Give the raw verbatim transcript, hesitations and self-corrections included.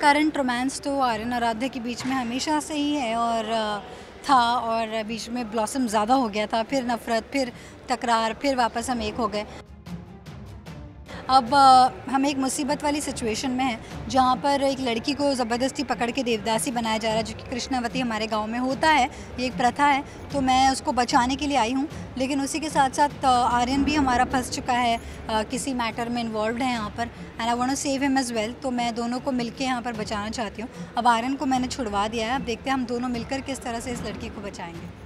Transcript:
Current romance तो आर्यन और आराध्या के बीच में हमेशा से ही है और था, और बीच में ब्लॉसम ज़्यादा हो गया था, फिर नफ़रत, फिर तकरार, फिर वापस हम एक हो गए। अब हम एक मुसीबत वाली सिचुएशन में हैं जहाँ पर एक लड़की को ज़बरदस्ती पकड़ के देवदासी बनाया जा रहा है, जो कि कृष्णावती हमारे गांव में होता है, ये एक प्रथा है। तो मैं उसको बचाने के लिए आई हूँ, लेकिन उसी के साथ साथ आर्यन भी हमारा फंस चुका है, किसी मैटर में इन्वॉल्व है यहाँ पर, and I want to save him as well. तो मैं दोनों को मिलकर यहाँ पर बचाना चाहती हूँ। अब आर्यन को मैंने छुड़वा दिया है, अब देखते हैं हम दोनों मिलकर किस तरह से इस लड़की को बचाएँगे।